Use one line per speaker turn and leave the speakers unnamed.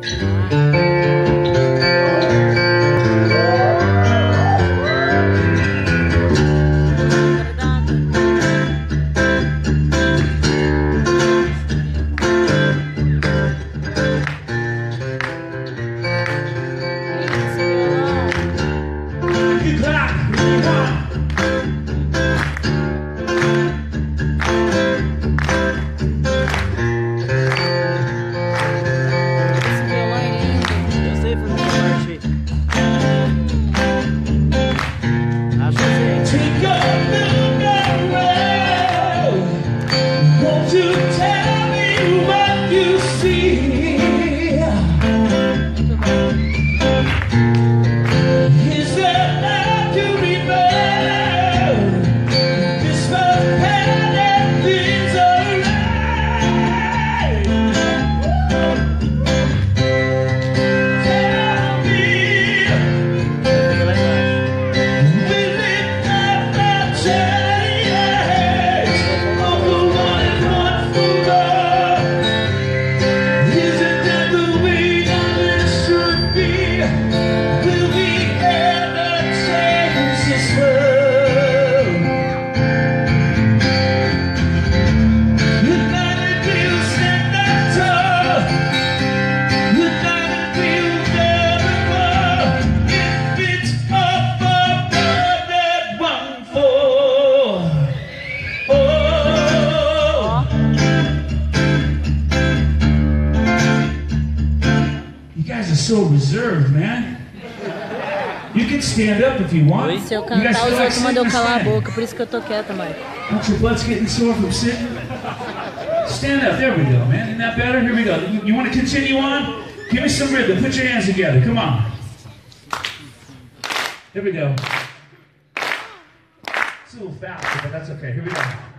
So reserved, man. You can stand up if you want.
Se eu cantar, os outros mandam eu calar a boca, por isso que eu tô quieta, Mike.
Aren't your butts getting sore from sitting? Stand up. There we go, man. Isn't that better? Here we go. You want to continue on? Give me some rhythm. Put your hands together. Come on. Here we go. It's a little fast, but that's okay. Here we go.